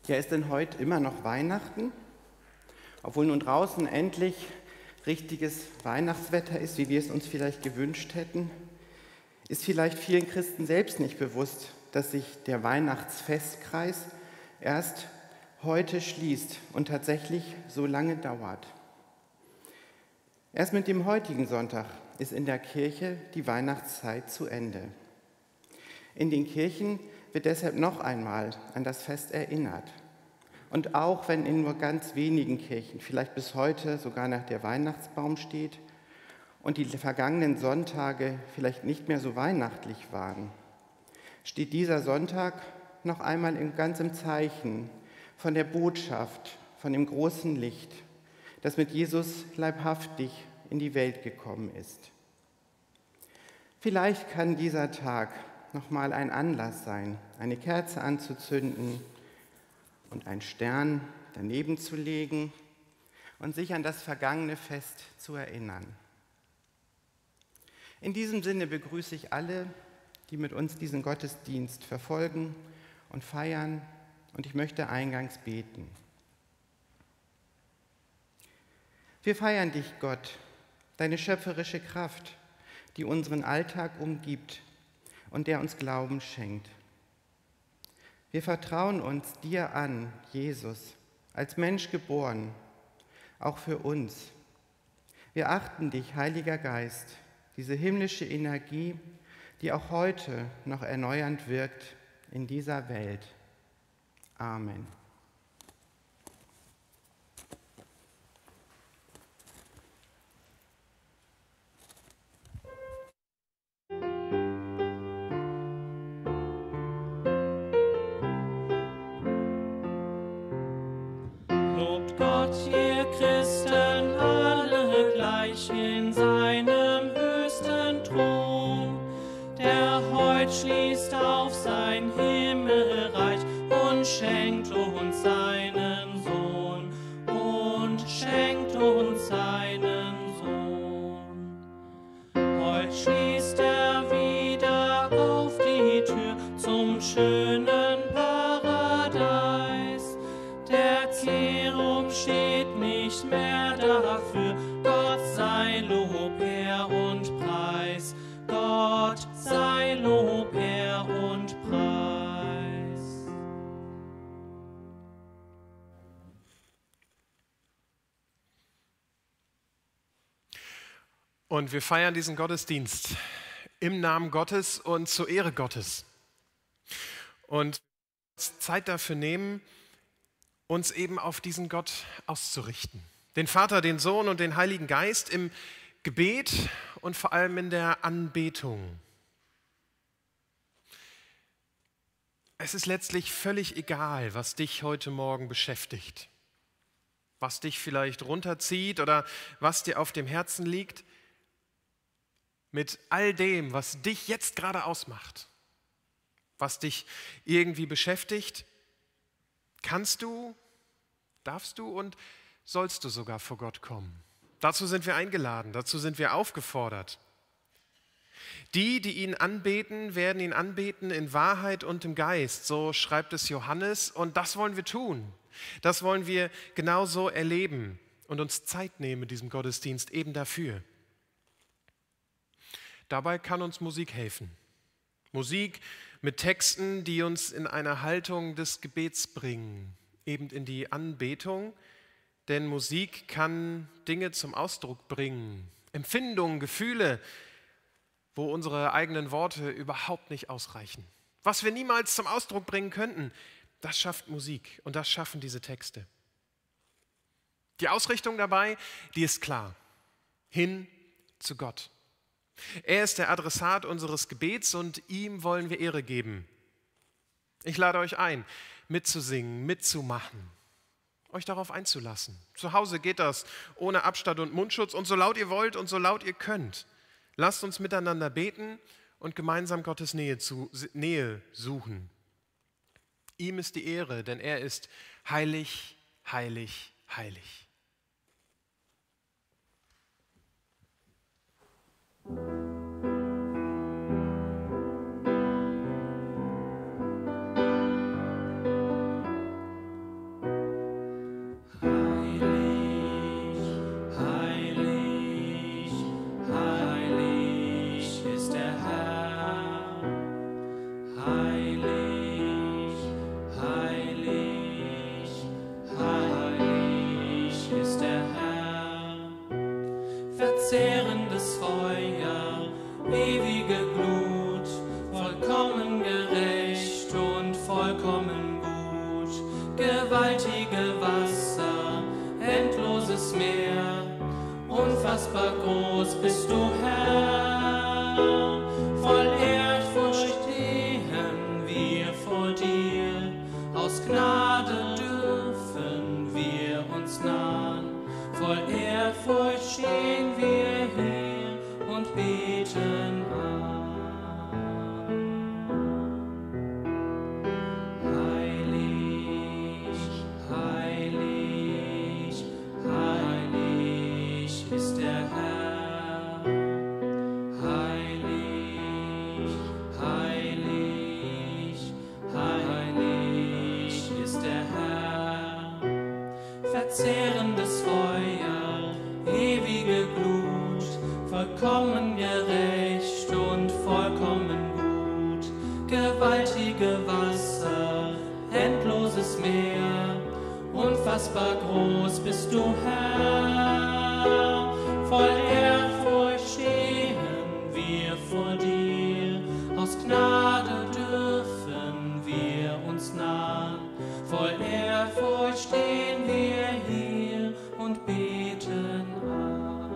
Ja, ist denn heute immer noch Weihnachten? Obwohl nun draußen endlich richtiges Weihnachtswetter ist, wie wir es uns vielleicht gewünscht hätten, ist vielleicht vielen Christen selbst nicht bewusst, dass sich der Weihnachtsfestkreis erst heute schließt und tatsächlich so lange dauert. Erst mit dem heutigen Sonntag ist in der Kirche die Weihnachtszeit zu Ende. In den Kirchen wird deshalb noch einmal an das Fest erinnert. Und auch wenn in nur ganz wenigen Kirchen vielleicht bis heute sogar noch der Weihnachtsbaum steht und die vergangenen Sonntage vielleicht nicht mehr so weihnachtlich waren, steht dieser Sonntag noch einmal ganz im Zeichen von der Botschaft, von dem großen Licht, das mit Jesus leibhaftig in die Welt gekommen ist. Vielleicht kann dieser Tag nochmal ein Anlass sein, eine Kerze anzuzünden und einen Stern daneben zu legen und sich an das vergangene Fest zu erinnern. In diesem Sinne begrüße ich alle, die mit uns diesen Gottesdienst verfolgen und feiern, und ich möchte eingangs beten. Wir feiern dich, Gott, deine schöpferische Kraft, die unseren Alltag umgibt und der uns Glauben schenkt. Wir vertrauen uns dir an, Jesus, als Mensch geboren, auch für uns. Wir achten dich, Heiliger Geist, diese himmlische Energie, die auch heute noch erneuernd wirkt in dieser Welt. Amen. Lobt Gott, ihr Christen, alle gleich in seinem höchsten Thron, der heut schließt auf sein Himmelreich und schenkt uns seinen Sohn, und schenkt uns seinen Sohn. Heut schließt er wieder auf die Tür zum schönen Paradies. Der Cherub steht nicht mehr dafür, Gott sei Lob, Ehr und Preis, Gott sei Lob, Ehr und Preis. Und wir feiern diesen Gottesdienst im Namen Gottes und zur Ehre Gottes. Und Zeit dafür nehmen, uns eben auf diesen Gott auszurichten. Den Vater, den Sohn und den Heiligen Geist im Gebet und vor allem in der Anbetung. Es ist letztlich völlig egal, was dich heute Morgen beschäftigt, was dich vielleicht runterzieht oder was dir auf dem Herzen liegt. Mit all dem, was dich jetzt gerade ausmacht, was dich irgendwie beschäftigt, kannst du, darfst du und sollst du sogar vor Gott kommen. Dazu sind wir eingeladen, dazu sind wir aufgefordert. Die, die ihn anbeten, werden ihn anbeten in Wahrheit und im Geist, so schreibt es Johannes, und das wollen wir tun. Das wollen wir genauso erleben und uns Zeit nehmen in diesem Gottesdienst eben dafür. Dabei kann uns Musik helfen. Musik mit Texten, die uns in eine Haltung des Gebets bringen, eben in die Anbetung. Denn Musik kann Dinge zum Ausdruck bringen, Empfindungen, Gefühle, wo unsere eigenen Worte überhaupt nicht ausreichen. Was wir niemals zum Ausdruck bringen könnten, das schafft Musik und das schaffen diese Texte. Die Ausrichtung dabei, die ist klar. Hin zu Gott. Er ist der Adressat unseres Gebets und ihm wollen wir Ehre geben. Ich lade euch ein, mitzusingen, mitzumachen, euch darauf einzulassen. Zu Hause geht das ohne Abstand und Mundschutz und so laut ihr wollt und so laut ihr könnt. Lasst uns miteinander beten und gemeinsam Gottes Nähe suchen. Ihm ist die Ehre, denn er ist heilig, heilig, heilig. unfassbar groß bist du, Herr. Voll Ehrfurcht stehen wir vor dir, aus Gnade dürfen wir uns nahen. Voll Ehrfurcht stehen wir hier und beten an. Heilig, heilig, heilig ist der Herr. Heilig, heilig, heilig ist der Herr. Verzehrendes Feuer, ewige Glut, vollkommen gerecht und vollkommen gut. Gewaltige Wasser, endloses Meer, unfassbar groß bist du, Herr. Voll Ehrfurcht stehen wir vor dir, aus Gnade dürfen wir uns nahen. Voll Ehrfurcht stehen wir hier und beten an.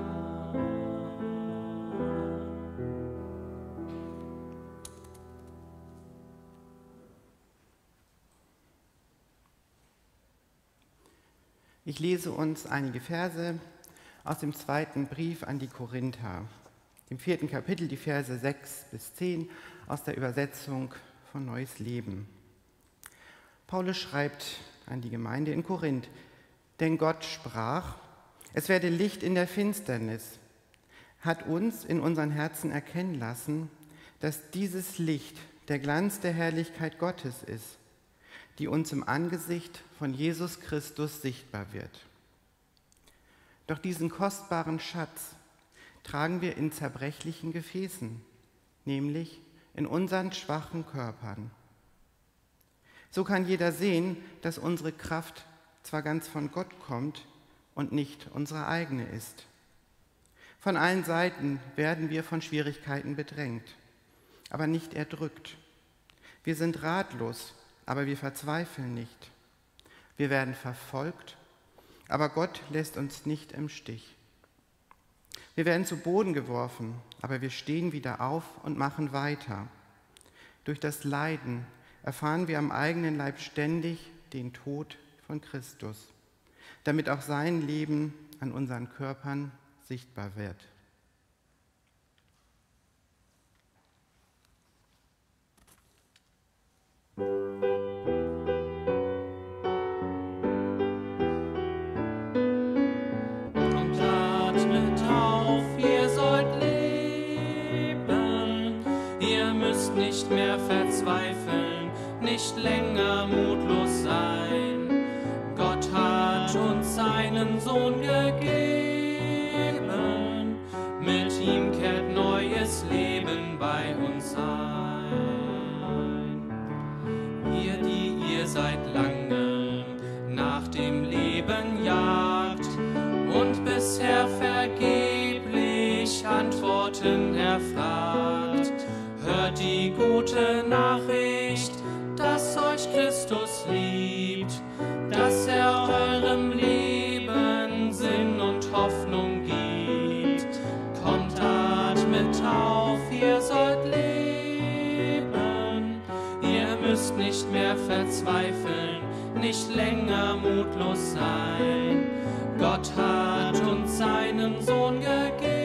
Ich lese uns einige Verse aus dem 2. Brief an die Korinther, dem 4. Kapitel, die Verse 6 bis 10 aus der Übersetzung von Neues Leben. Paulus schreibt an die Gemeinde in Korinth: Denn Gott sprach, es werde Licht in der Finsternis, hat uns in unseren Herzen erkennen lassen, dass dieses Licht der Glanz der Herrlichkeit Gottes ist, die uns im Angesicht von Jesus Christus sichtbar wird. Doch diesen kostbaren Schatz tragen wir in zerbrechlichen Gefäßen, nämlich in unseren schwachen Körpern. So kann jeder sehen, dass unsere Kraft zwar ganz von Gott kommt und nicht unsere eigene ist. Von allen Seiten werden wir von Schwierigkeiten bedrängt, aber nicht erdrückt. Wir sind ratlos, aber wir verzweifeln nicht. Wir werden verfolgt, aber Gott lässt uns nicht im Stich. Wir werden zu Boden geworfen, aber wir stehen wieder auf und machen weiter. Durch das Leiden erfahren wir am eigenen Leib ständig den Tod von Christus, damit auch sein Leben an unseren Körpern sichtbar wird. Nicht mehr verzweifeln, nicht länger mutlos sein. Gott hat uns seinen Sohn gegeben, mit ihm kehrt neues Leben bei uns ein. Ihr, die ihr seit langem nach dem Leben jagt und bisher vergeblich Antworten erfragt, hört die gute Nachricht, dass euch Christus liebt, dass er eurem Leben Sinn und Hoffnung gibt. Kommt, atmet auf, ihr sollt leben. Ihr müsst nicht mehr verzweifeln, nicht länger mutlos sein. Gott hat uns seinen Sohn gegeben.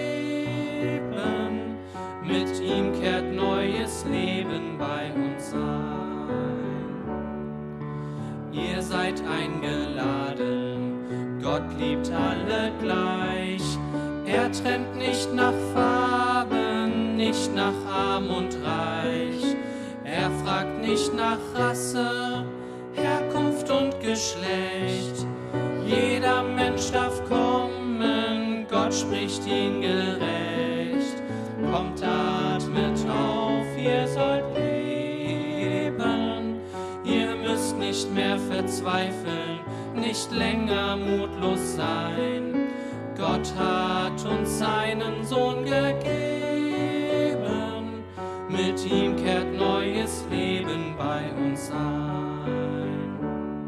Mit ihm kehrt neues Leben bei uns ein. Ihr seid eingeladen, Gott liebt alle gleich. Er trennt nicht nach Farben, nicht nach Arm und Reich. Er fragt nicht nach Rasse, Herkunft und Geschlecht. Jeder Mensch darf kommen, Gott spricht ihn gerecht. Kommt, atmet auf, ihr sollt leben. Ihr müsst nicht mehr verzweifeln, nicht länger mutlos sein. Gott hat uns seinen Sohn gegeben. Mit ihm kehrt neues Leben bei uns ein.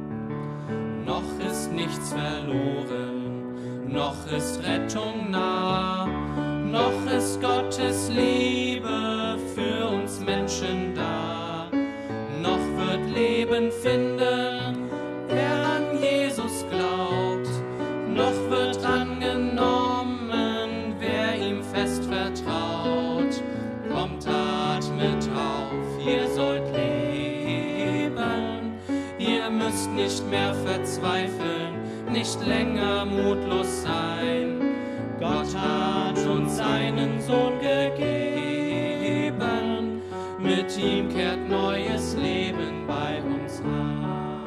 Noch ist nichts verloren, noch ist Rettung nah. Gottes Liebe für uns Menschen da. Noch wird Leben finden, wer an Jesus glaubt. Noch wird angenommen, wer ihm fest vertraut. Kommt, atmet auf, ihr sollt leben. Ihr müsst nicht mehr verzweifeln, nicht länger mutlos sein. Gott hat uns seinen Sohn gegeben, mit ihm kehrt neues Leben bei uns ein.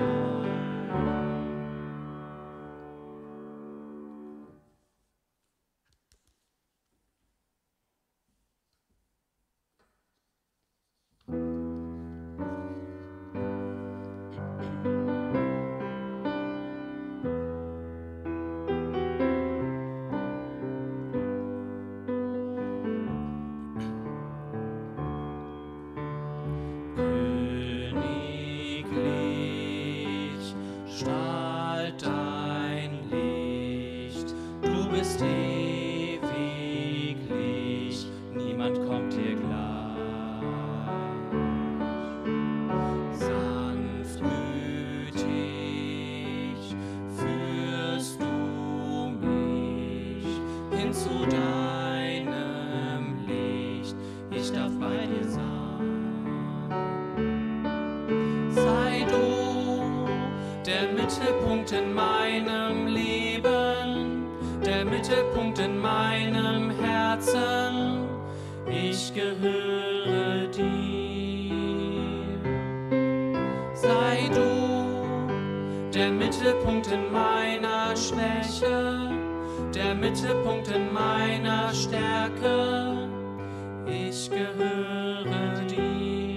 Mittelpunkt in meinem Leben, der Mittelpunkt in meinem Herzen, ich gehöre dir. Sei du der Mittelpunkt in meiner Schwäche, der Mittelpunkt in meiner Stärke, ich gehöre dir.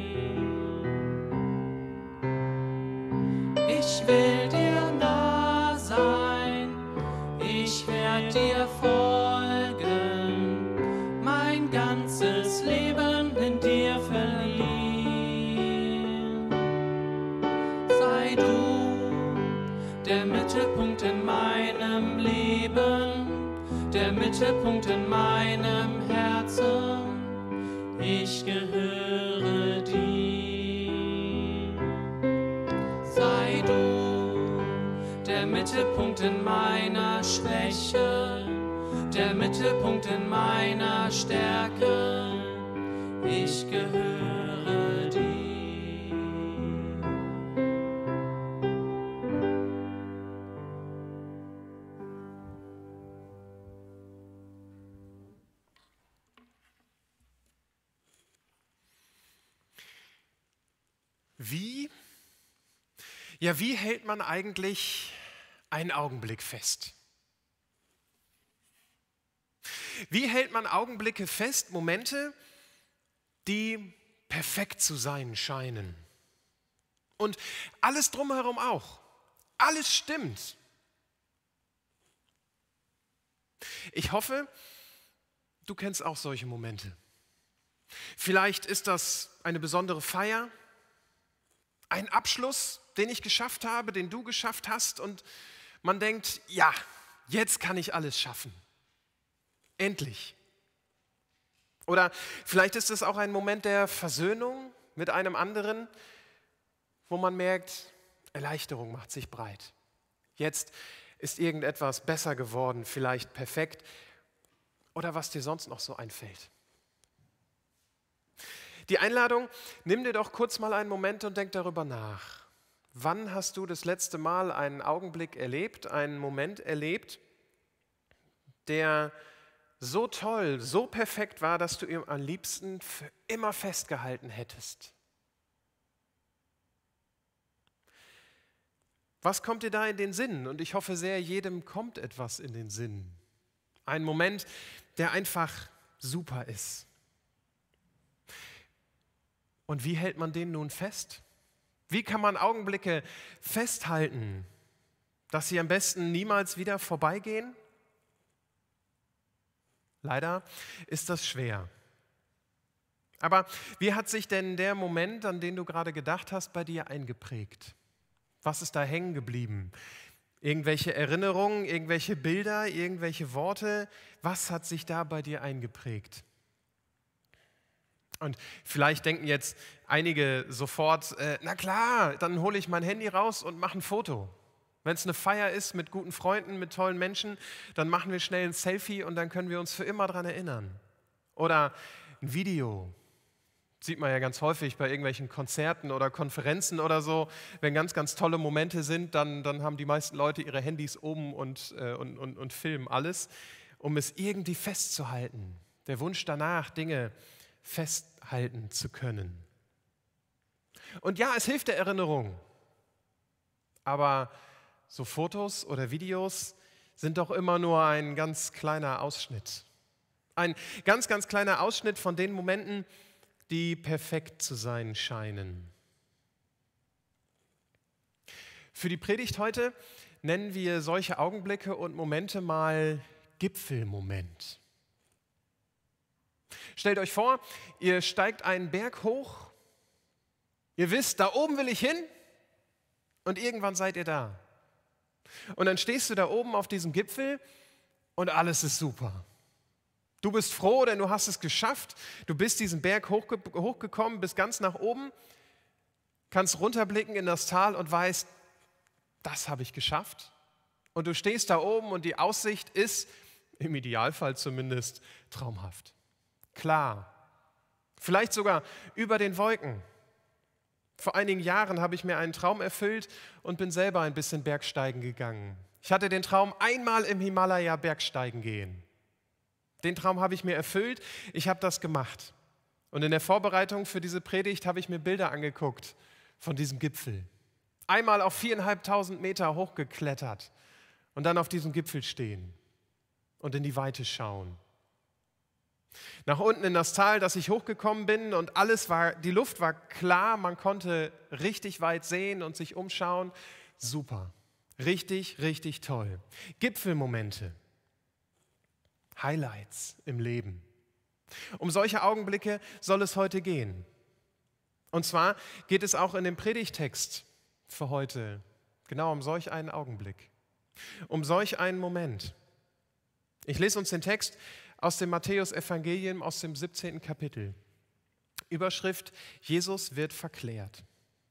Ich will dir nah sein, ich werde dir folgen, mein ganzes Leben in dir verlieren. Sei du der Mittelpunkt in meinem Leben, der Mittelpunkt in meinem Herzen, ich gehöre dir. Sei du der Mittelpunkt in meiner Schwäche, der Mittelpunkt in meiner Stärke, ich gehöre dir. Wie hält man eigentlich einen Augenblick fest? Wie hält man Augenblicke fest, Momente, die perfekt zu sein scheinen? Und alles drumherum auch. Alles stimmt. Ich hoffe, du kennst auch solche Momente. Vielleicht ist das eine besondere Feier, ein Abschluss, den ich geschafft habe, den du geschafft hast und man denkt, ja, jetzt kann ich alles schaffen. Endlich. Oder vielleicht ist es auch ein Moment der Versöhnung mit einem anderen, wo man merkt, Erleichterung macht sich breit. Jetzt ist irgendetwas besser geworden, vielleicht perfekt oder was dir sonst noch so einfällt. Die Einladung, nimm dir doch kurz mal einen Moment und denk darüber nach. Wann hast du das letzte Mal einen Augenblick erlebt, einen Moment erlebt, der so toll, so perfekt war, dass du ihn am liebsten für immer festgehalten hättest? Was kommt dir da in den Sinn? Und ich hoffe sehr, jedem kommt etwas in den Sinn. Ein Moment, der einfach super ist. Und wie hält man den nun fest? Wie kann man Augenblicke festhalten, dass sie am besten niemals wieder vorbeigehen? Leider ist das schwer. Aber wie hat sich denn der Moment, an den du gerade gedacht hast, bei dir eingeprägt? Was ist da hängen geblieben? Irgendwelche Erinnerungen, irgendwelche Bilder, irgendwelche Worte? Was hat sich da bei dir eingeprägt? Und vielleicht denken jetzt einige sofort, na klar, dann hole ich mein Handy raus und mache ein Foto. Wenn es eine Feier ist mit guten Freunden, mit tollen Menschen, dann machen wir schnell ein Selfie und dann können wir uns für immer daran erinnern. Oder ein Video. Sieht man ja ganz häufig bei irgendwelchen Konzerten oder Konferenzen oder so. Wenn ganz, ganz tolle Momente sind, dann haben die meisten Leute ihre Handys oben und filmen alles, um es irgendwie festzuhalten. Der Wunsch danach, Dinge festhalten zu können. Und ja, es hilft der Erinnerung. Aber so Fotos oder Videos sind doch immer nur ein ganz kleiner Ausschnitt. Ein ganz, ganz kleiner Ausschnitt von den Momenten, die perfekt zu sein scheinen. Für die Predigt heute nennen wir solche Augenblicke und Momente mal Gipfelmoment. Stellt euch vor, ihr steigt einen Berg hoch, ihr wisst, da oben will ich hin und irgendwann seid ihr da. Und dann stehst du da oben auf diesem Gipfel und alles ist super. Du bist froh, denn du hast es geschafft. Du bist diesen Berg hochgekommen, bist ganz nach oben, kannst runterblicken in das Tal und weißt, das habe ich geschafft. Und du stehst da oben und die Aussicht ist, im Idealfall zumindest, traumhaft. Klar, vielleicht sogar über den Wolken. Vor einigen Jahren habe ich mir einen Traum erfüllt und bin selber ein bisschen Bergsteigen gegangen. Ich hatte den Traum, einmal im Himalaya Bergsteigen gehen. Den Traum habe ich mir erfüllt, ich habe das gemacht. Und in der Vorbereitung für diese Predigt habe ich mir Bilder angeguckt von diesem Gipfel. Einmal auf 4.500 Meter hochgeklettert und dann auf diesem Gipfel stehen und in die Weite schauen. Nach unten in das Tal, das ich hochgekommen bin und die Luft war klar, man konnte richtig weit sehen und sich umschauen. Super, richtig, richtig toll. Gipfelmomente. Highlights im Leben. Um solche Augenblicke soll es heute gehen. Und zwar geht es auch in dem Predigtext für heute genau um solch einen Augenblick, um solch einen Moment. Ich lese uns den Text aus dem Matthäus-Evangelium aus dem 17. Kapitel. Überschrift: Jesus wird verklärt.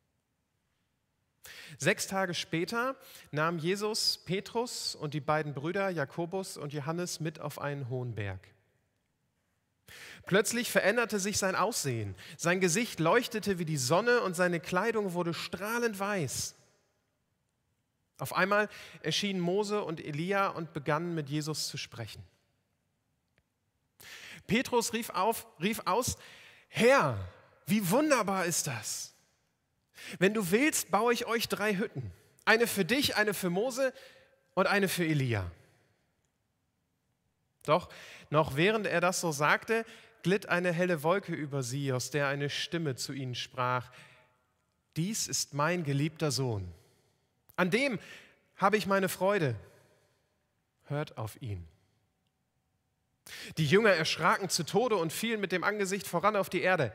6 Tage später nahm Jesus Petrus und die beiden Brüder Jakobus und Johannes mit auf einen hohen Berg. Plötzlich veränderte sich sein Aussehen. Sein Gesicht leuchtete wie die Sonne und seine Kleidung wurde strahlend weiß. Auf einmal erschienen Mose und Elia und begannen mit Jesus zu sprechen. Petrus rief aus: Herr, wie wunderbar ist das! Wenn du willst, baue ich euch 3 Hütten. Eine für dich, eine für Mose und eine für Elia. Doch noch während er das so sagte, glitt eine helle Wolke über sie, aus der eine Stimme zu ihnen sprach: Dies ist mein geliebter Sohn. An dem habe ich meine Freude. Hört auf ihn. Die Jünger erschraken zu Tode und fielen mit dem Angesicht voran auf die Erde.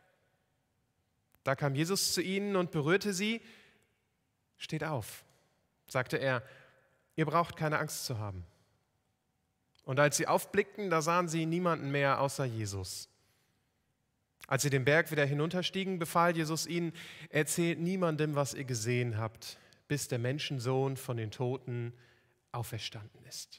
Da kam Jesus zu ihnen und berührte sie. Steht auf, sagte er, ihr braucht keine Angst zu haben. Und als sie aufblickten, da sahen sie niemanden mehr außer Jesus. Als sie den Berg wieder hinunterstiegen, befahl Jesus ihnen: Erzählt niemandem, was ihr gesehen habt, bis der Menschensohn von den Toten auferstanden ist.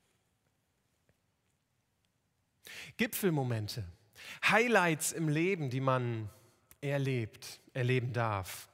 Gipfelmomente, Highlights im Leben, die man erleben darf.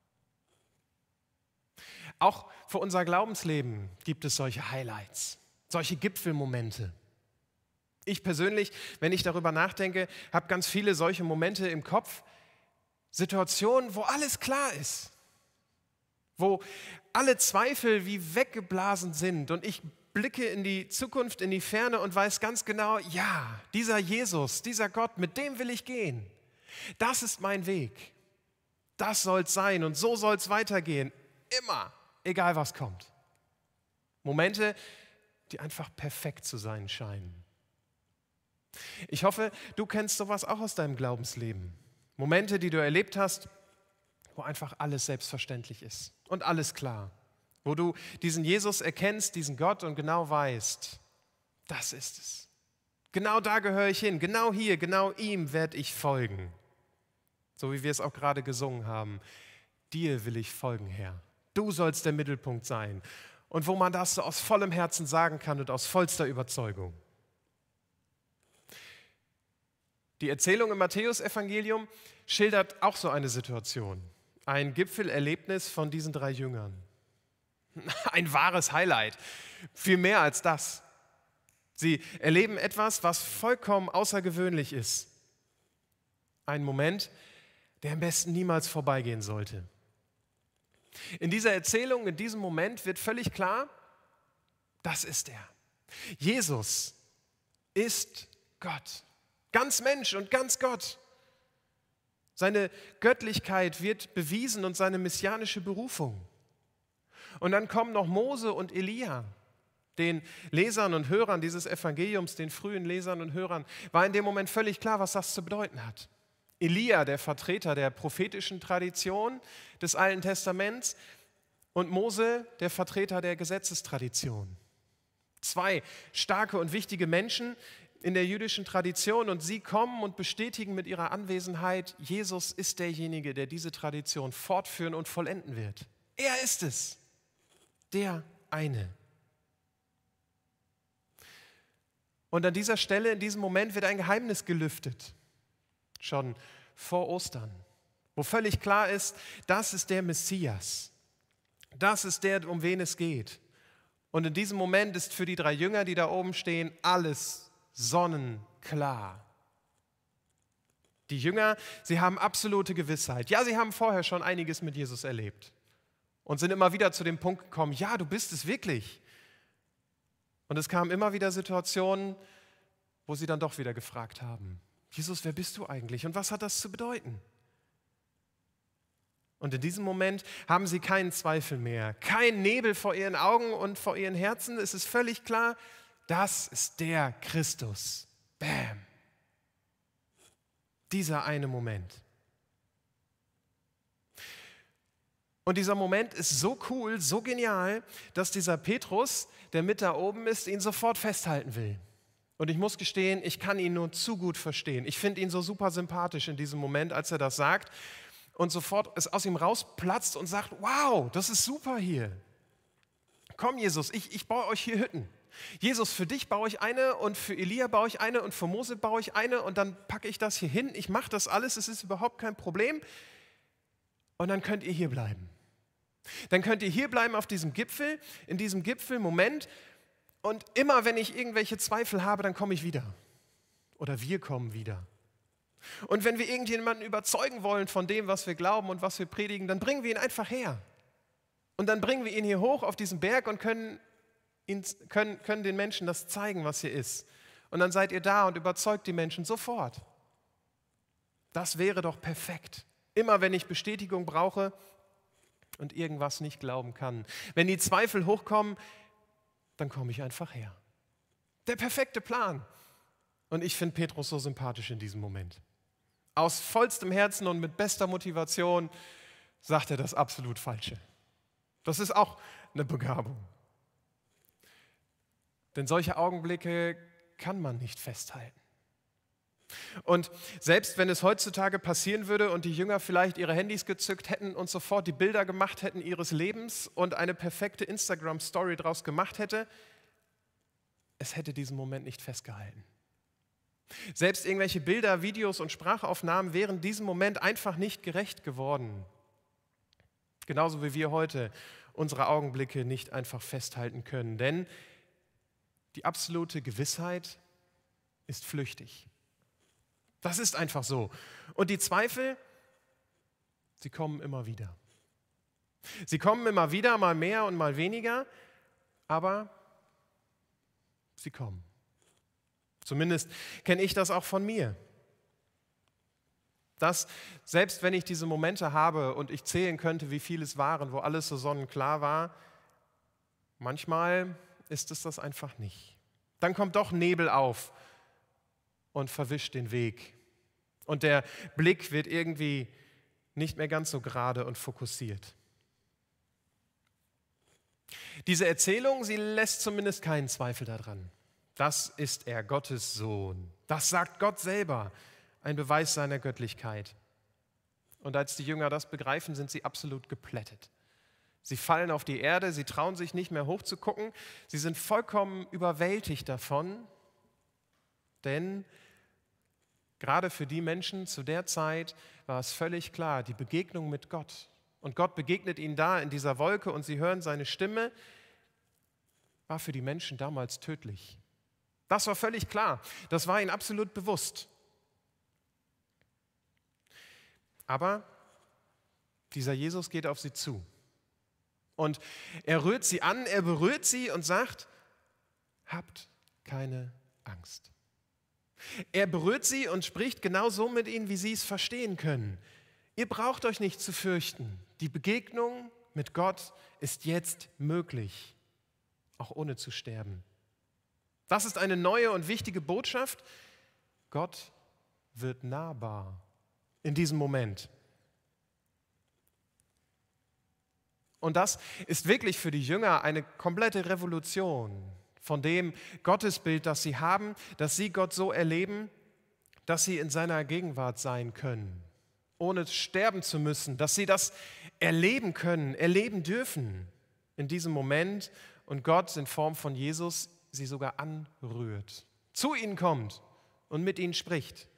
Auch für unser Glaubensleben gibt es solche Highlights, solche Gipfelmomente. Ich persönlich, wenn ich darüber nachdenke, habe ganz viele solche Momente im Kopf, Situationen, wo alles klar ist, wo alle Zweifel wie weggeblasen sind und ich blicke in die Zukunft, in die Ferne und weiß ganz genau, ja, dieser Jesus, dieser Gott, mit dem will ich gehen. Das ist mein Weg. Das soll es sein und so soll es weitergehen. Immer, egal was kommt. Momente, die einfach perfekt zu sein scheinen. Ich hoffe, du kennst sowas auch aus deinem Glaubensleben. Momente, die du erlebt hast, wo einfach alles selbstverständlich ist und alles klar. Wo du diesen Jesus erkennst, diesen Gott und genau weißt, das ist es. Genau da gehöre ich hin, genau hier, genau ihm werde ich folgen. So wie wir es auch gerade gesungen haben. Dir will ich folgen, Herr. Du sollst der Mittelpunkt sein. Und wo man das so aus vollem Herzen sagen kann und aus vollster Überzeugung. Die Erzählung im Matthäusevangelium schildert auch so eine Situation. Ein Gipfelerlebnis von diesen 3 Jüngern. Ein wahres Highlight. Viel mehr als das. Sie erleben etwas, was vollkommen außergewöhnlich ist. Ein Moment, der am besten niemals vorbeigehen sollte. In dieser Erzählung, in diesem Moment wird völlig klar, das ist er. Jesus ist Gott. Ganz Mensch und ganz Gott. Seine Göttlichkeit wird bewiesen und seine messianische Berufung. Und dann kommen noch Mose und Elia. Den Lesern und Hörern dieses Evangeliums, den frühen Lesern und Hörern, war in dem Moment völlig klar, was das zu bedeuten hat. Elia, der Vertreter der prophetischen Tradition des Alten Testaments, und Mose, der Vertreter der Gesetzestradition. 2 starke und wichtige Menschen in der jüdischen Tradition, und sie kommen und bestätigen mit ihrer Anwesenheit, Jesus ist derjenige, der diese Tradition fortführen und vollenden wird. Er ist es, der eine. Und an dieser Stelle, in diesem Moment, wird ein Geheimnis gelüftet. Schon vor Ostern, wo völlig klar ist, das ist der Messias. Das ist der, um wen es geht. Und in diesem Moment ist für die 3 Jünger, die da oben stehen, alles sonnenklar. Die Jünger, sie haben absolute Gewissheit. Ja, sie haben vorher schon einiges mit Jesus erlebt und sind immer wieder zu dem Punkt gekommen, ja, du bist es wirklich. Und es kamen immer wieder Situationen, wo sie dann doch wieder gefragt haben, Jesus, wer bist du eigentlich und was hat das zu bedeuten? Und in diesem Moment haben sie keinen Zweifel mehr, kein Nebel vor ihren Augen und vor ihren Herzen. Es ist völlig klar, das ist der Christus. Bam. Dieser eine Moment. Und dieser Moment ist so cool, so genial, dass dieser Petrus, der mit da oben ist, ihn sofort festhalten will. Und ich muss gestehen, ich kann ihn nur zu gut verstehen. Ich finde ihn so super sympathisch in diesem Moment, als er das sagt und sofort es aus ihm rausplatzt und sagt, wow, das ist super hier. Komm, Jesus, ich baue euch hier Hütten. Jesus, für dich baue ich eine und für Elia baue ich eine und für Mose baue ich eine und dann packe ich das hier hin. Ich mache das alles, es ist überhaupt kein Problem. Und dann könnt ihr hier bleiben. Dann könnt ihr hier bleiben auf diesem Gipfel, in diesem Gipfelmoment. Und immer, wenn ich irgendwelche Zweifel habe, dann komme ich wieder. Oder wir kommen wieder. Und wenn wir irgendjemanden überzeugen wollen von dem, was wir glauben und was wir predigen, dann bringen wir ihn einfach her. Und dann bringen wir ihn hier hoch auf diesen Berg und können den Menschen das zeigen, was hier ist. Und dann seid ihr da und überzeugt die Menschen sofort. Das wäre doch perfekt. Immer wenn ich Bestätigung brauche und irgendwas nicht glauben kann. Wenn die Zweifel hochkommen, dann komme ich einfach her. Der perfekte Plan. Und ich finde Petrus so sympathisch in diesem Moment. Aus vollstem Herzen und mit bester Motivation sagt er das absolut Falsche. Das ist auch eine Begabung. Denn solche Augenblicke kann man nicht festhalten. Und selbst wenn es heutzutage passieren würde und die Jünger vielleicht ihre Handys gezückt hätten und sofort die Bilder gemacht hätten ihres Lebens und eine perfekte Instagram-Story draus gemacht hätte, es hätte diesen Moment nicht festgehalten. Selbst irgendwelche Bilder, Videos und Sprachaufnahmen wären diesem Moment einfach nicht gerecht geworden. Genauso wie wir heute unsere Augenblicke nicht einfach festhalten können. Denn die absolute Gewissheit ist flüchtig. Das ist einfach so. Und die Zweifel, sie kommen immer wieder. Sie kommen immer wieder, mal mehr und mal weniger, aber sie kommen. Zumindest kenne ich das auch von mir. Dass selbst wenn ich diese Momente habe und ich zählen könnte, wie viele es waren, wo alles so sonnenklar war, manchmal ist es das einfach nicht. Dann kommt doch Nebel auf und verwischt den Weg. Und der Blick wird irgendwie nicht mehr ganz so gerade und fokussiert. Diese Erzählung, sie lässt zumindest keinen Zweifel daran, Das ist er, Gottes Sohn. Das sagt Gott selber, ein Beweis seiner Göttlichkeit. Und als die Jünger das begreifen, sind sie absolut geplättet. Sie fallen auf die Erde, sie trauen sich nicht mehr hochzugucken, sie sind vollkommen überwältigt davon, denn gerade für die Menschen zu der Zeit war es völlig klar, die Begegnung mit Gott. Und Gott begegnet ihnen da in dieser Wolke und sie hören seine Stimme, war für die Menschen damals tödlich. Das war völlig klar, das war ihnen absolut bewusst. Aber dieser Jesus geht auf sie zu. Und er rührt sie an, er berührt sie und sagt, habt keine Angst. Er berührt sie und spricht genau so mit ihnen, wie sie es verstehen können. Ihr braucht euch nicht zu fürchten. Die Begegnung mit Gott ist jetzt möglich, auch ohne zu sterben. Das ist eine neue und wichtige Botschaft. Gott wird nahbar in diesem Moment. Und das ist wirklich für die Jünger eine komplette Revolution von dem Gottesbild, das sie haben, dass sie Gott so erleben, dass sie in seiner Gegenwart sein können, ohne sterben zu müssen, dass sie das erleben können, erleben dürfen in diesem Moment und Gott in Form von Jesus sie sogar anrührt, zu ihnen kommt und mit ihnen spricht.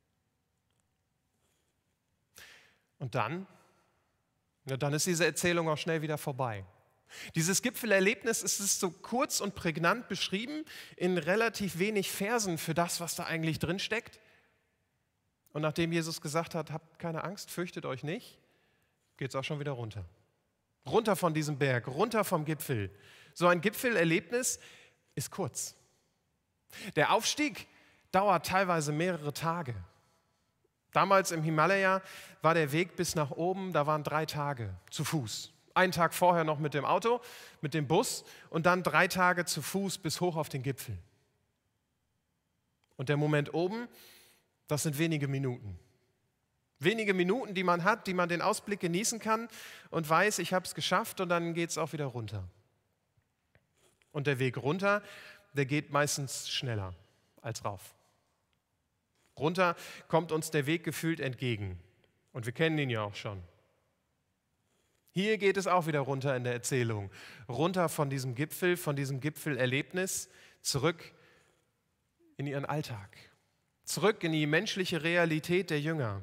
Und dann ist diese Erzählung auch schnell wieder vorbei. Dieses Gipfelerlebnis ist so kurz und prägnant beschrieben in relativ wenig Versen für das, was da eigentlich drin steckt. Und nachdem Jesus gesagt hat, habt keine Angst, fürchtet euch nicht, geht es auch schon wieder runter. Runter von diesem Berg, runter vom Gipfel. So ein Gipfelerlebnis ist kurz. Der Aufstieg dauert teilweise mehrere Tage. Damals im Himalaya war der Weg bis nach oben, da waren 3 Tage zu Fuß. Einen Tag vorher noch mit dem Auto, mit dem Bus und dann 3 Tage zu Fuß bis hoch auf den Gipfel. Und der Moment oben, das sind wenige Minuten. Wenige Minuten, die man hat, die man den Ausblick genießen kann und weiß, ich habe es geschafft und dann geht es auch wieder runter. Und der Weg runter, der geht meistens schneller als rauf. Runter kommt uns der Weg gefühlt entgegen. Und wir kennen ihn ja auch schon. Hier geht es auch wieder runter in der Erzählung. Runter von diesem Gipfelerlebnis, zurück in ihren Alltag. Zurück in die menschliche Realität der Jünger.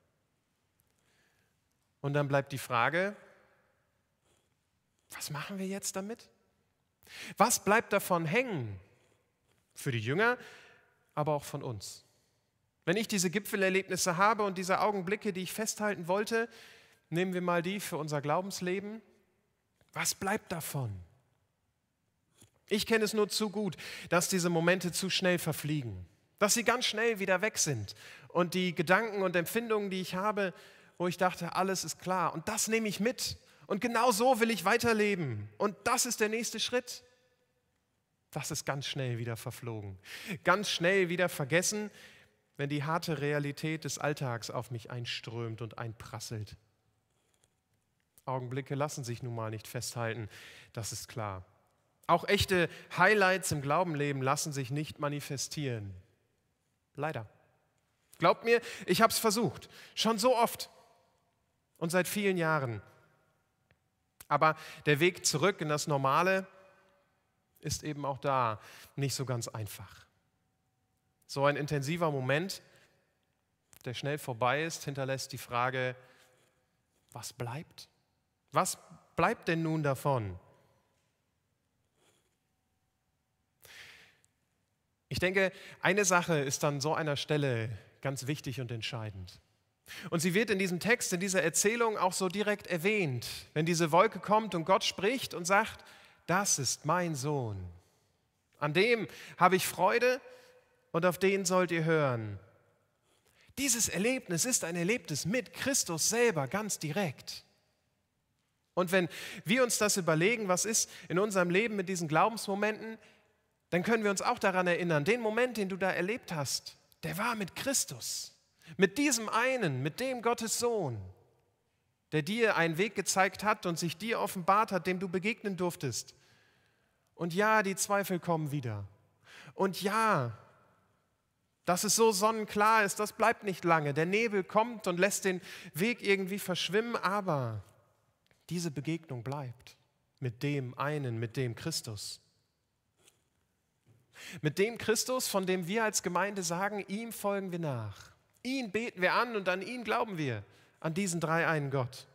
Und dann bleibt die Frage, was machen wir jetzt damit? Was bleibt davon hängen? Für die Jünger, aber auch von uns. Wenn ich diese Gipfelerlebnisse habe und diese Augenblicke, die ich festhalten wollte, nehmen wir mal die für unser Glaubensleben. Was bleibt davon? Ich kenne es nur zu gut, dass diese Momente zu schnell verfliegen, dass sie ganz schnell wieder weg sind und die Gedanken und Empfindungen, die ich habe, wo ich dachte, alles ist klar und das nehme ich mit und genau so will ich weiterleben und das ist der nächste Schritt. Das ist ganz schnell wieder verflogen, ganz schnell wieder vergessen, wenn die harte Realität des Alltags auf mich einströmt und einprasselt. Augenblicke lassen sich nun mal nicht festhalten, das ist klar. Auch echte Highlights im Glaubenleben lassen sich nicht manifestieren. Leider. Glaubt mir, ich habe es versucht, schon so oft und seit vielen Jahren. Aber der Weg zurück in das Normale ist eben auch da nicht so ganz einfach. So ein intensiver Moment, der schnell vorbei ist, hinterlässt die Frage, was bleibt? Was bleibt denn nun davon? Ich denke, eine Sache ist an so einer Stelle ganz wichtig und entscheidend. Und sie wird in diesem Text, in dieser Erzählung auch so direkt erwähnt, wenn diese Wolke kommt und Gott spricht und sagt, das ist mein Sohn. An dem habe ich Freude und auf den sollt ihr hören. Dieses Erlebnis ist ein Erlebnis mit Christus selber ganz direkt. Und wenn wir uns das überlegen, was ist in unserem Leben mit diesen Glaubensmomenten, dann können wir uns auch daran erinnern, den Moment, den du da erlebt hast, der war mit Christus, mit diesem einen, mit dem Gottes Sohn, der dir einen Weg gezeigt hat und sich dir offenbart hat, dem du begegnen durftest. Und ja, die Zweifel kommen wieder. Und ja, dass es so sonnenklar ist, das bleibt nicht lange. Der Nebel kommt und lässt den Weg irgendwie verschwimmen, aber diese Begegnung bleibt mit dem einen, mit dem Christus. Mit dem Christus, von dem wir als Gemeinde sagen, ihm folgen wir nach. Ihn beten wir an und an ihn glauben wir, an diesen dreieinen Gott.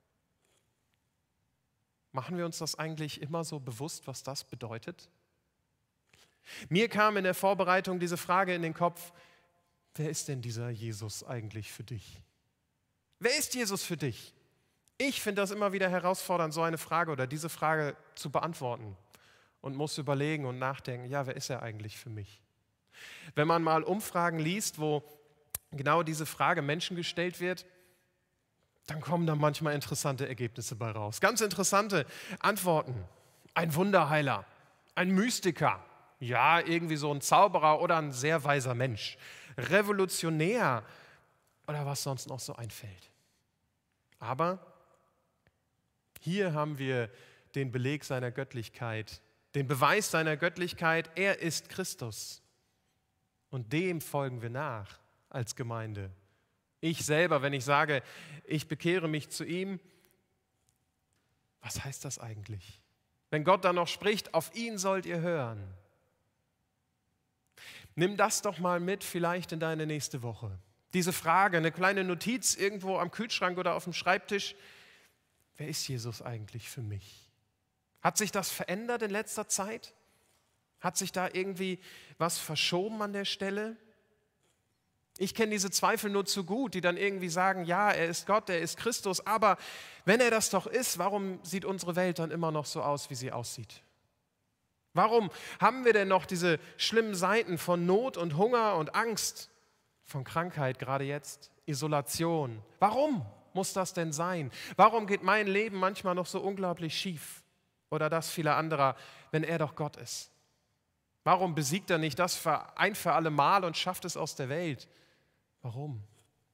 Machen wir uns das eigentlich immer so bewusst, was das bedeutet? Mir kam in der Vorbereitung diese Frage in den Kopf, wer ist denn dieser Jesus eigentlich für dich? Wer ist Jesus für dich? Ich finde das immer wieder herausfordernd, so eine Frage oder diese Frage zu beantworten und muss überlegen und nachdenken, ja, wer ist er eigentlich für mich? Wenn man mal Umfragen liest, wo genau diese Frage Menschen gestellt wird, dann kommen da manchmal interessante Ergebnisse bei raus. Ganz interessante Antworten. Ein Wunderheiler, ein Mystiker, ja, irgendwie so ein Zauberer oder ein sehr weiser Mensch, Revolutionär oder was sonst noch so einfällt. Aber hier haben wir den Beleg seiner Göttlichkeit, den Beweis seiner Göttlichkeit, er ist Christus. Und dem folgen wir nach als Gemeinde. Ich selber, wenn ich sage, ich bekehre mich zu ihm, was heißt das eigentlich? Wenn Gott dann noch spricht, auf ihn sollt ihr hören. Nimm das doch mal mit vielleicht in deine nächste Woche. Diese Frage, eine kleine Notiz irgendwo am Kühlschrank oder auf dem Schreibtisch. Wer ist Jesus eigentlich für mich? Hat sich das verändert in letzter Zeit? Hat sich da irgendwie was verschoben an der Stelle? Ich kenne diese Zweifel nur zu gut, die dann irgendwie sagen, ja, er ist Gott, er ist Christus, aber wenn er das doch ist, warum sieht unsere Welt dann immer noch so aus, wie sie aussieht? Warum haben wir denn noch diese schlimmen Seiten von Not und Hunger und Angst, von Krankheit gerade jetzt, Isolation? Warum muss das denn sein? Warum geht mein Leben manchmal noch so unglaublich schief? Oder das vieler anderer, wenn er doch Gott ist? Warum besiegt er nicht das ein für alle Mal und schafft es aus der Welt? Warum?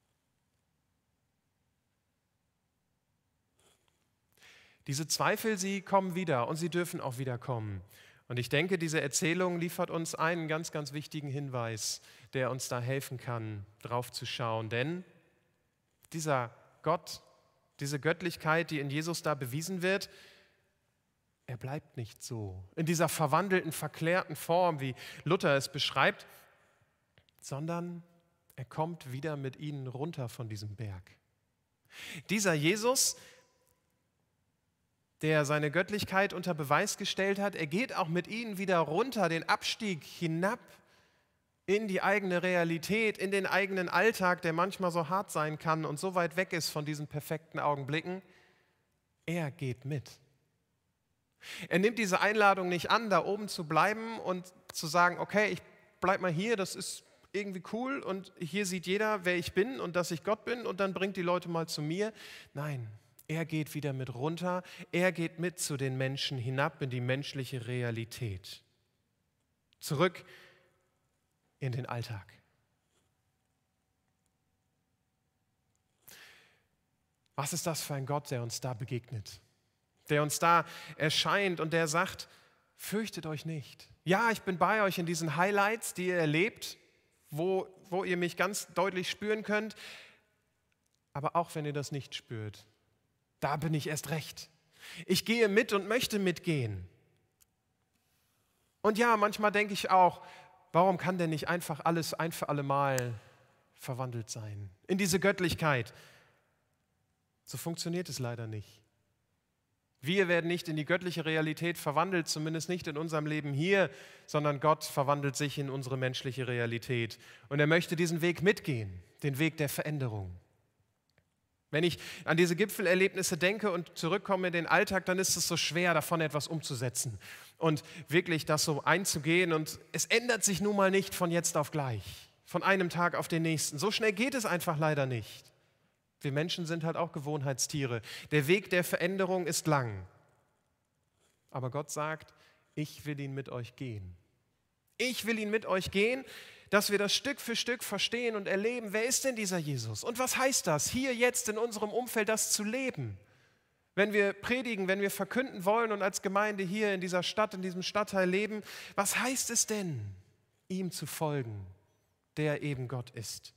Diese Zweifel, sie kommen wieder und sie dürfen auch wieder kommen. Und ich denke, diese Erzählung liefert uns einen ganz, ganz wichtigen Hinweis, der uns da helfen kann, drauf zu schauen. Denn dieser Gott, diese Göttlichkeit, die in Jesus da bewiesen wird, er bleibt nicht so in dieser verwandelten, verklärten Form, wie Luther es beschreibt, sondern er kommt wieder mit ihnen runter von diesem Berg. Dieser Jesus, der seine Göttlichkeit unter Beweis gestellt hat, er geht auch mit ihnen wieder runter, den Abstieg hinab in die eigene Realität, in den eigenen Alltag, der manchmal so hart sein kann und so weit weg ist von diesen perfekten Augenblicken. Er geht mit. Er nimmt diese Einladung nicht an, da oben zu bleiben und zu sagen, okay, ich bleib mal hier, das ist irgendwie cool und hier sieht jeder, wer ich bin und dass ich Gott bin und dann bringt die Leute mal zu mir. Nein, er geht wieder mit runter, er geht mit zu den Menschen hinab in die menschliche Realität. Zurück in den Alltag. Was ist das für ein Gott, der uns da begegnet? Der uns da erscheint und der sagt, fürchtet euch nicht. Ja, ich bin bei euch in diesen Highlights, die ihr erlebt, wo ihr mich ganz deutlich spüren könnt, aber auch wenn ihr das nicht spürt, da bin ich erst recht. Ich gehe mit und möchte mitgehen. Und ja, manchmal denke ich auch, warum kann denn nicht einfach alles ein für alle Mal verwandelt sein? In diese Göttlichkeit. So funktioniert es leider nicht. Wir werden nicht in die göttliche Realität verwandelt, zumindest nicht in unserem Leben hier, sondern Gott verwandelt sich in unsere menschliche Realität. Und er möchte diesen Weg mitgehen, den Weg der Veränderung. Wenn ich an diese Gipfelerlebnisse denke und zurückkomme in den Alltag, dann ist es so schwer, davon etwas umzusetzen und wirklich das so einzugehen. Und es ändert sich nun mal nicht von jetzt auf gleich, von einem Tag auf den nächsten. So schnell geht es einfach leider nicht. Wir Menschen sind halt auch Gewohnheitstiere. Der Weg der Veränderung ist lang. Aber Gott sagt, ich will ihn mit euch gehen. Ich will ihn mit euch gehen, dass wir das Stück für Stück verstehen und erleben, wer ist denn dieser Jesus? Und was heißt das, hier jetzt in unserem Umfeld das zu leben? Wenn wir predigen, wenn wir verkünden wollen und als Gemeinde hier in dieser Stadt, in diesem Stadtteil leben, was heißt es denn? ihm zu folgen, der eben Gott ist.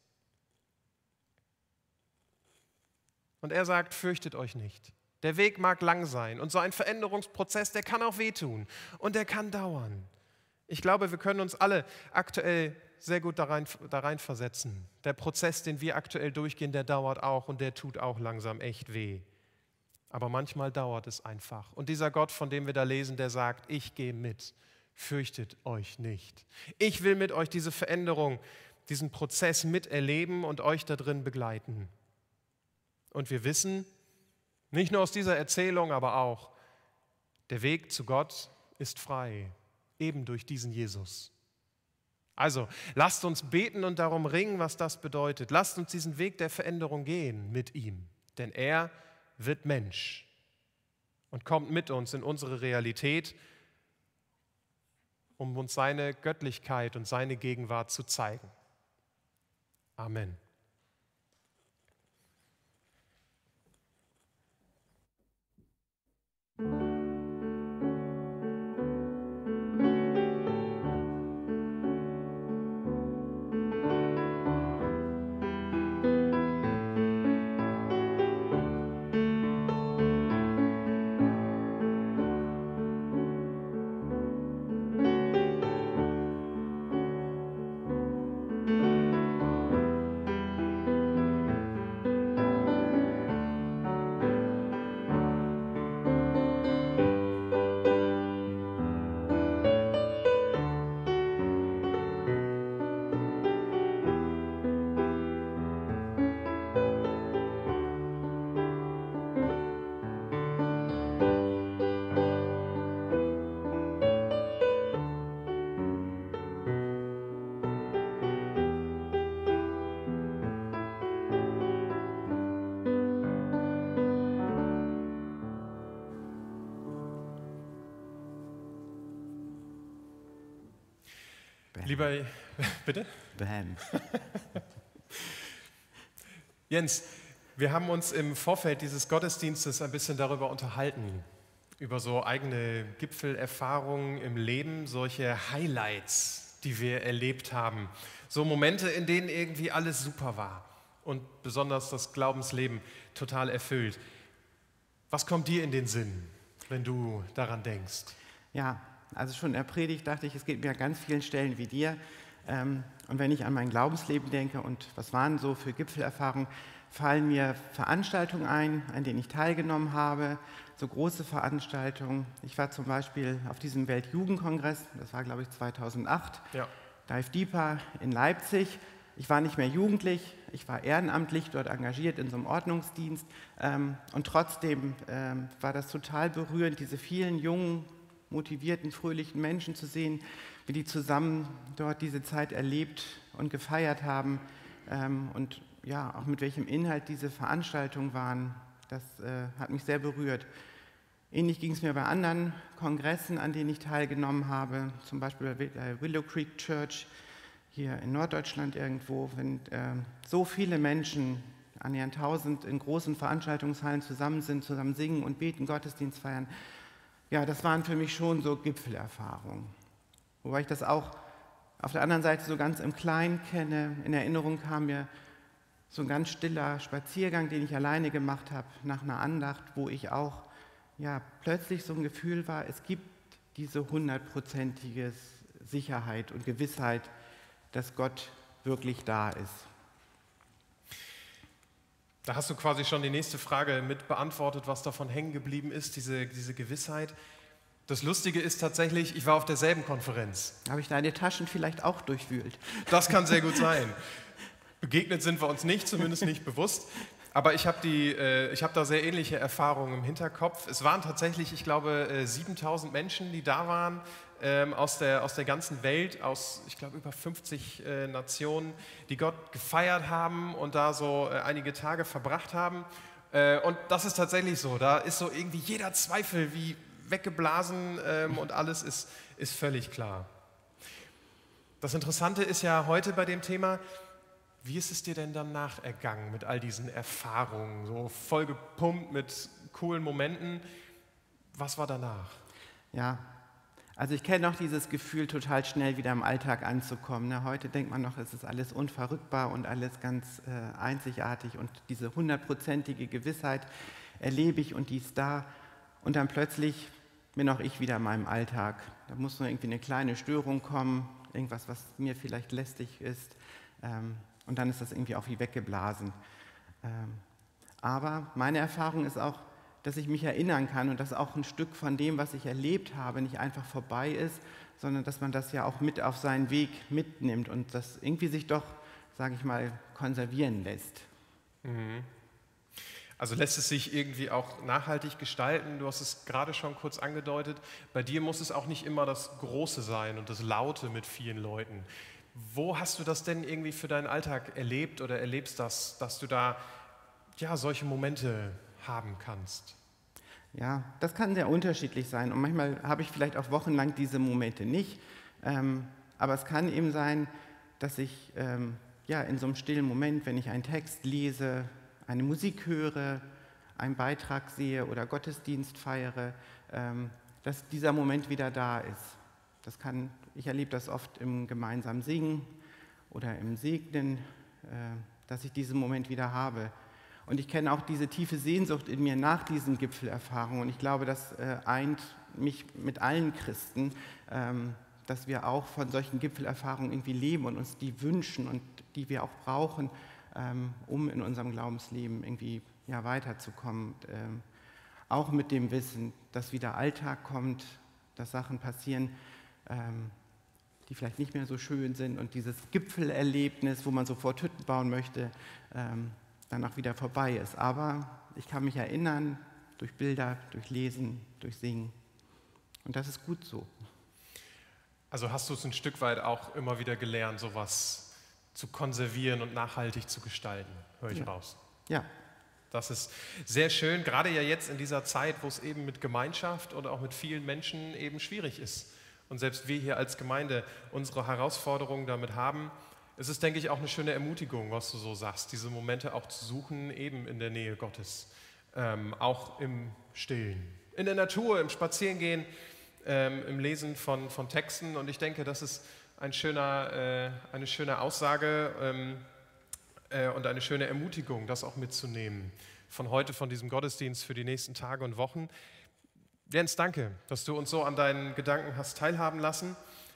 Und er sagt, fürchtet euch nicht. Der Weg mag lang sein und so ein Veränderungsprozess, der kann auch wehtun und der kann dauern. Ich glaube, wir können uns alle aktuell sehr gut da rein versetzen. Der Prozess, den wir aktuell durchgehen, der dauert auch und der tut auch langsam echt weh. Aber manchmal dauert es einfach. Und dieser Gott, von dem wir da lesen, der sagt, ich gehe mit, fürchtet euch nicht. Ich will mit euch diese Veränderung, diesen Prozess miterleben und euch da drin begleiten. Und wir wissen, nicht nur aus dieser Erzählung, aber auch, der Weg zu Gott ist frei, eben durch diesen Jesus. Also, lasst uns beten und darum ringen, was das bedeutet. Lasst uns diesen Weg der Veränderung gehen mit ihm, denn er wird Mensch und kommt mit uns in unsere Realität, um uns seine Göttlichkeit und seine Gegenwart zu zeigen. Amen. Lieber, bitte? Bam. Jens, wir haben uns im Vorfeld dieses Gottesdienstes ein bisschen darüber unterhalten, über so eigene Gipfelerfahrungen im Leben, solche Highlights, die wir erlebt haben, so Momente, in denen irgendwie alles super war und besonders das Glaubensleben total erfüllt. Was kommt dir in den Sinn, wenn du daran denkst? Ja, also schon in der Predigt dachte ich, es geht mir an ganz vielen Stellen wie dir. Und wenn ich an mein Glaubensleben denke und was waren so für Gipfelerfahrungen, fallen mir Veranstaltungen ein, an denen ich teilgenommen habe, so große Veranstaltungen. Ich war zum Beispiel auf diesem Weltjugendkongress, das war glaube ich 2008, Ja. Dive Deeper in Leipzig. Ich war nicht mehr jugendlich, ich war ehrenamtlich dort engagiert in so einem Ordnungsdienst und trotzdem war das total berührend, diese vielen jungen, motivierten, fröhlichen Menschen zu sehen, wie die zusammen dort diese Zeit erlebt und gefeiert haben und ja, auch mit welchem Inhalt diese Veranstaltungen waren. Das hat mich sehr berührt. Ähnlich ging es mir bei anderen Kongressen, an denen ich teilgenommen habe, zum Beispiel bei der Willow Creek Church hier in Norddeutschland irgendwo, wenn so viele Menschen, annähernd 1000 in großen Veranstaltungshallen zusammen sind, zusammen singen und beten, Gottesdienst feiern. Ja, das waren für mich schon so Gipfelerfahrungen. Wobei ich das auch auf der anderen Seite so ganz im Kleinen kenne. In Erinnerung kam mir so ein ganz stiller Spaziergang, den ich alleine gemacht habe, nach einer Andacht, wo ich auch ja, plötzlich so ein Gefühl war, es gibt diese 100%ige Sicherheit und Gewissheit, dass Gott wirklich da ist. Da hast du quasi schon die nächste Frage mit beantwortet, was davon hängen geblieben ist, diese Gewissheit. Das Lustige ist tatsächlich, ich war auf derselben Konferenz. Habe ich deine Taschen vielleicht auch durchwühlt? Das kann sehr gut sein. Begegnet sind wir uns nicht, zumindest nicht bewusst. Aber ich hab da sehr ähnliche Erfahrungen im Hinterkopf. Es waren tatsächlich, ich glaube, 7000 Menschen, die da waren, aus der ganzen Welt, aus, ich glaube, über 50 Nationen, die Gott gefeiert haben und da so einige Tage verbracht haben. Und das ist tatsächlich so, da ist so irgendwie jeder Zweifel wie weggeblasen und alles ist völlig klar. Das Interessante ist ja heute bei dem Thema, wie ist es dir denn danach ergangen mit all diesen Erfahrungen, so vollgepumpt mit coolen Momenten? Was war danach? Ja, Also ich kenne auch dieses Gefühl, total schnell wieder im Alltag anzukommen. Ne? Heute denkt man noch, es ist alles unverrückbar und alles ganz einzigartig und diese 100%ige Gewissheit erlebe ich und die ist da. Und dann plötzlich bin auch ich wieder in meinem Alltag. Da muss nur irgendwie eine kleine Störung kommen, irgendwas, was mir vielleicht lästig ist. Und dann ist das irgendwie auch wie weggeblasen. Aber meine Erfahrung ist auch, dass ich mich erinnern kann und dass auch ein Stück von dem, was ich erlebt habe, nicht einfach vorbei ist, sondern dass man das ja auch mit auf seinen Weg mitnimmt und das irgendwie sich doch, sage ich mal, konservieren lässt. Also lässt es sich irgendwie auch nachhaltig gestalten? Du hast es gerade schon kurz angedeutet. Bei dir muss es auch nicht immer das Große sein und das Laute mit vielen Leuten. Wo hast du das denn irgendwie für deinen Alltag erlebt oder erlebst das, dass du da ja, solche Momente haben kannst? Ja, das kann sehr unterschiedlich sein und manchmal habe ich vielleicht auch wochenlang diese Momente nicht, aber es kann eben sein, dass ich ja, in so einem stillen Moment, wenn ich einen Text lese, eine Musik höre, einen Beitrag sehe oder Gottesdienst feiere, dass dieser Moment wieder da ist. Ich erlebe das oft im gemeinsamen Singen oder im Segnen, dass ich diesen Moment wieder habe. Und ich kenne auch diese tiefe Sehnsucht in mir nach diesen Gipfelerfahrungen. Und ich glaube, das eint mich mit allen Christen, dass wir auch von solchen Gipfelerfahrungen irgendwie leben und uns die wünschen und die wir auch brauchen, um in unserem Glaubensleben irgendwie ja, weiterzukommen. Auch mit dem Wissen, dass wieder Alltag kommt, dass Sachen passieren, die vielleicht nicht mehr so schön sind und dieses Gipfelerlebnis, wo man sofort Hütten bauen möchte, dann auch wieder vorbei ist. Aber ich kann mich erinnern, durch Bilder, durch Lesen, durch Singen. Und das ist gut so. Also hast du es ein Stück weit auch immer wieder gelernt, sowas zu konservieren und nachhaltig zu gestalten, höre ich raus. Ja. Das ist sehr schön, gerade ja jetzt in dieser Zeit, wo es eben mit Gemeinschaft und auch mit vielen Menschen eben schwierig ist. Und selbst wir hier als Gemeinde unsere Herausforderungen damit haben. Es ist, denke ich, auch eine schöne Ermutigung, was du so sagst, diese Momente auch zu suchen, eben in der Nähe Gottes, auch im Stillen, in der Natur, im Spazierengehen, im Lesen von Texten. Und ich denke, das ist eine schöne Aussage und eine schöne Ermutigung, das auch mitzunehmen von heute, von diesem Gottesdienst für die nächsten Tage und Wochen. Jens, danke, dass du uns so an deinen Gedanken hast teilhaben lassen.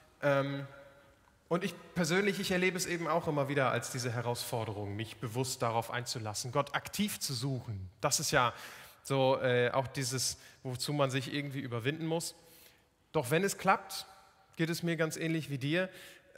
Und ich persönlich, ich erlebe es eben auch immer wieder als diese Herausforderung, mich bewusst darauf einzulassen, Gott aktiv zu suchen. Das ist ja so auch dieses, wozu man sich irgendwie überwinden muss. Doch wenn es klappt, geht es mir ganz ähnlich wie dir,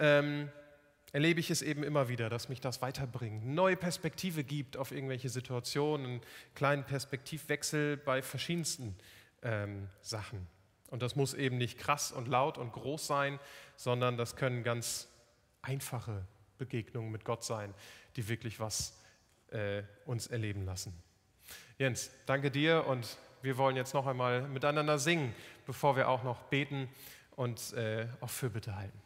erlebe ich es eben immer wieder, dass mich das weiterbringt, neue Perspektive gibt auf irgendwelche Situationen, einen kleinen Perspektivwechsel bei verschiedensten Sachen. Und das muss eben nicht krass und laut und groß sein, sondern das können ganz einfache Begegnungen mit Gott sein, die wirklich was uns erleben lassen. Jens, danke dir und wir wollen jetzt noch einmal miteinander singen, bevor wir auch noch beten und auch Fürbitte halten.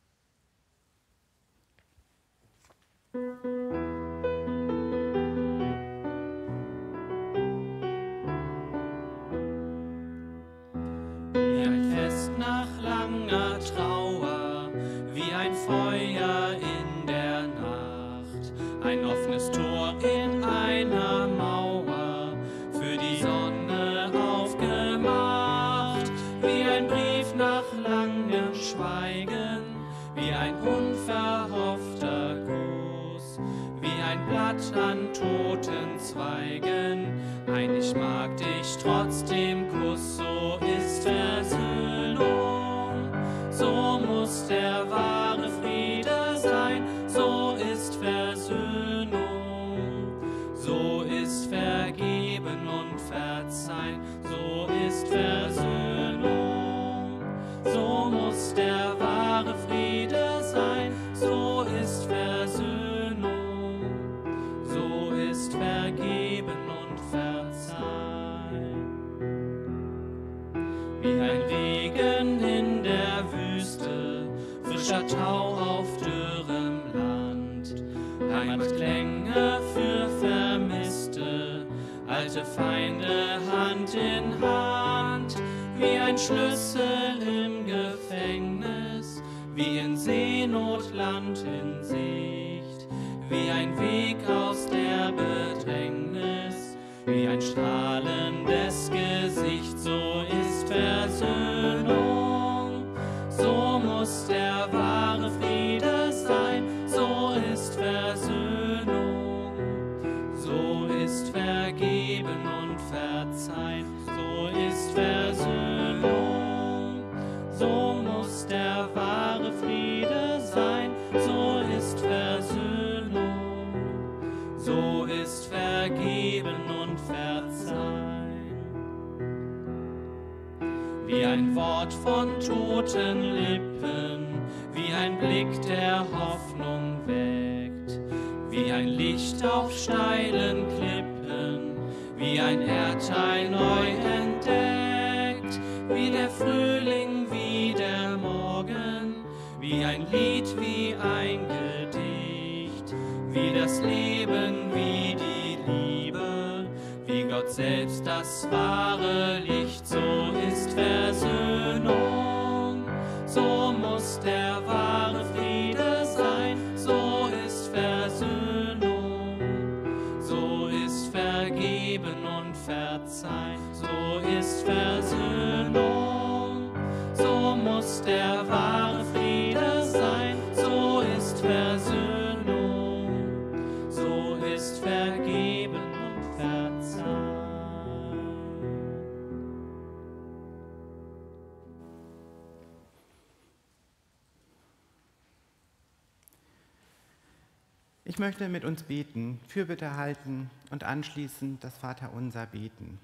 Nach langer Trauer, wie ein Feuer in der Nacht, ein offenes Tor in einer Mauer, für die Sonne aufgemacht, wie ein Brief nach langem Schweigen, wie ein unverhoffter Gruß, wie ein Blatt an toten Zweigen, ein Ich mag dich trotzdem Kuss, so ist Versöhnung, so muss der wahre Friede sein, so ist Versöhnung, so ist Vergeben und Verzeihen, so ist Versöhnung, so muss der wahre Friede sein, so ist Versöhnung, so ist Vergeben und Verzeihen. Wie ein Regen in der Wüste, frischer Tau auf dürrem Land, Heimatklänge für Vermisste, alte Feinde Hand in Hand, wie ein Schlüssel im Gefäß. wie in Seenot Land in Sicht, wie ein Weg aus der Bedrängnis, wie ein strahlendes Gesicht, so ist Versöhnung, so muss der wahre Friede sein, so ist Versöhnung, so ist vergeben und verzeihen, so ist Versöhnung, so muss der wahre Friede sein, so ist Versöhnung, so ist vergeben und verzeihen. Wie ein Wort von toten Lippen, wie ein Blick, der Hoffnung weckt, wie ein Licht auf steilen Klippen, wie ein Erdteil neu entdeckt, wie der Frühling, wie der Morgen, wie ein Lied, wie ein Gedicht, wie das Leben, wie die Liebe, wie Gott selbst das wahre Licht, so ist Versöhnung, so muss der wahre Friede sein, so ist Versöhnung, so ist vergeben und verzeihen, so ist Versöhnung, so muss der wahre Friede sein, so ist Versöhnung, so ist vergeben und verzeihen. Ich möchte mit uns beten, Fürbitte halten und anschließend das Vaterunser beten.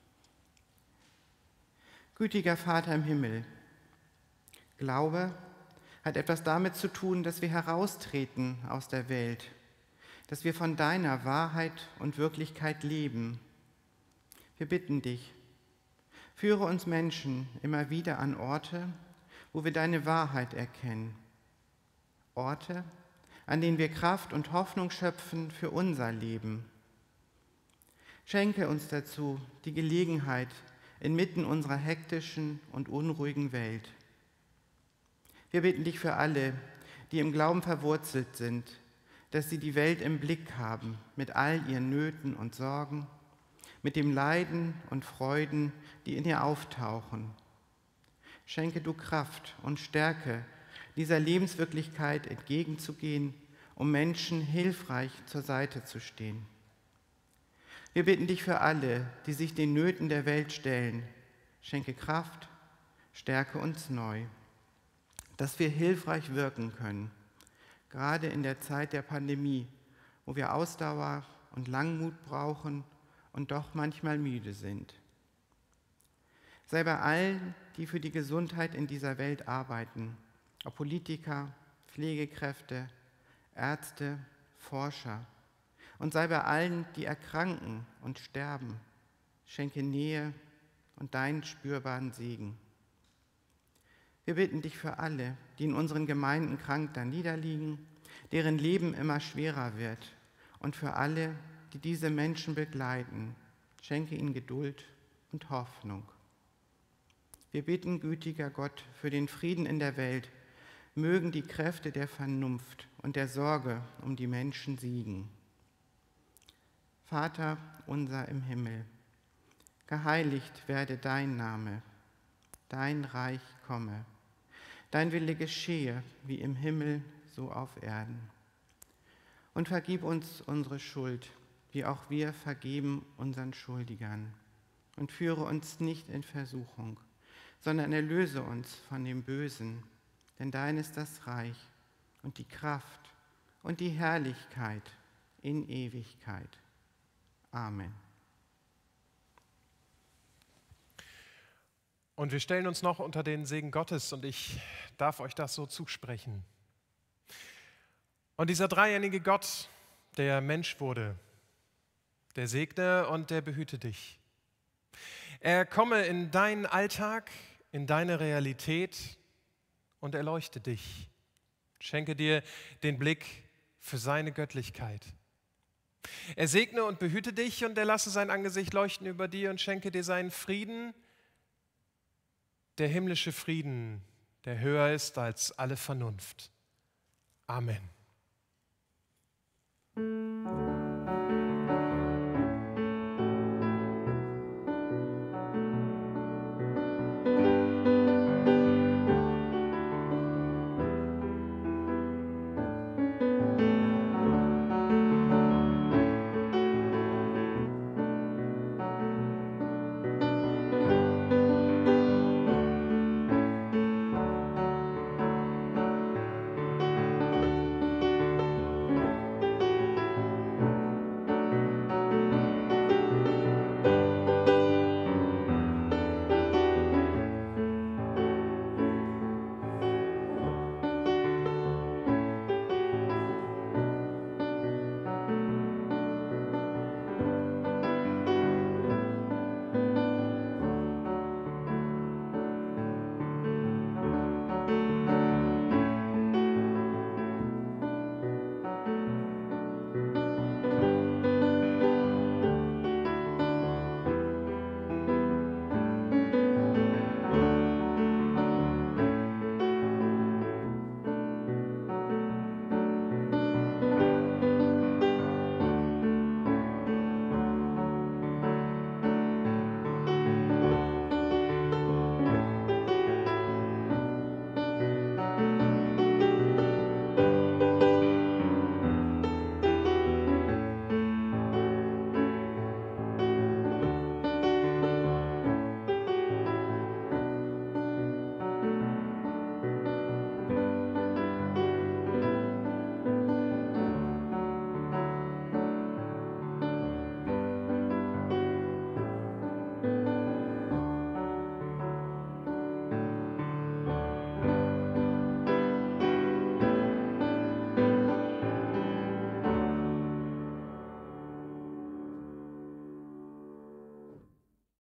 Gütiger Vater im Himmel, Glaube hat etwas damit zu tun, dass wir heraustreten aus der Welt, dass wir von deiner Wahrheit und Wirklichkeit leben. Wir bitten dich, führe uns Menschen immer wieder an Orte, wo wir deine Wahrheit erkennen. Orte, an denen wir Kraft und Hoffnung schöpfen für unser Leben. Schenke uns dazu die Gelegenheit inmitten unserer hektischen und unruhigen Welt. Wir bitten dich für alle, die im Glauben verwurzelt sind, dass sie die Welt im Blick haben mit all ihren Nöten und Sorgen, mit dem Leiden und Freuden, die in ihr auftauchen. Schenke du Kraft und Stärke, dieser Lebenswirklichkeit entgegenzugehen, um Menschen hilfreich zur Seite zu stehen. Wir bitten dich für alle, die sich den Nöten der Welt stellen. Schenke Kraft, stärke uns neu, dass wir hilfreich wirken können, gerade in der Zeit der Pandemie, wo wir Ausdauer und Langmut brauchen und doch manchmal müde sind. Sei bei allen, die für die Gesundheit in dieser Welt arbeiten, ob Politiker, Pflegekräfte, Ärzte, Forscher, und sei bei allen, die erkranken und sterben. Schenke Nähe und deinen spürbaren Segen. Wir bitten dich für alle, die in unseren Gemeinden krank da niederliegen, deren Leben immer schwerer wird, und für alle, die diese Menschen begleiten. Schenke ihnen Geduld und Hoffnung. Wir bitten, gütiger Gott, für den Frieden in der Welt. Mögen die Kräfte der Vernunft und der Sorge um die Menschen siegen. Vater unser im Himmel, geheiligt werde dein Name, dein Reich komme, dein Wille geschehe, wie im Himmel, so auf Erden. Und vergib uns unsere Schuld, wie auch wir vergeben unseren Schuldigern. Und führe uns nicht in Versuchung, sondern erlöse uns von dem Bösen, denn dein ist das Reich und die Kraft und die Herrlichkeit in Ewigkeit. Amen. Und wir stellen uns noch unter den Segen Gottes und ich darf euch das so zusprechen. Und dieser dreieinige Gott, der Mensch wurde, der segne und der behüte dich. Er komme in deinen Alltag, in deine Realität und erleuchte dich. Schenke dir den Blick für seine Göttlichkeit. Er segne und behüte dich und er lasse sein Angesicht leuchten über dir und schenke dir seinen Frieden, der himmlische Frieden, der höher ist als alle Vernunft. Amen.